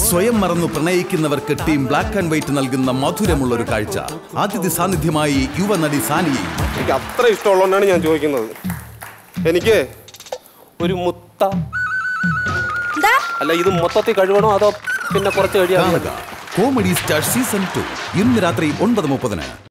സ്വയം മറന്നു പ്രണയിക്കുന്നവർക്ക് ടീം ബ്ലാക്ക് ആൻഡ് വൈറ്റ് നൽകുന്ന മധുരമുള്ള ഒരു കാഴ്ച. അതിഥി സാന്നിധ്യമായി യുവനടി സാനിയ. എനിക്ക് അത്ര ഇഷ്ടമുള്ളതുകൊണ്ടാണ് ഞാൻ ചോദിക്കുന്നത്. എനിക്ക് ഒരു മുത്ത അല്ല, ഇത് മൊത്തത്തിൽ കഴിവണോ അതോ പിന്നെ കുറച്ച് കഴിയാ? കോമഡി സ്റ്റാർ സീസൺ 2 ഇന്ന് രാത്രി 9:30.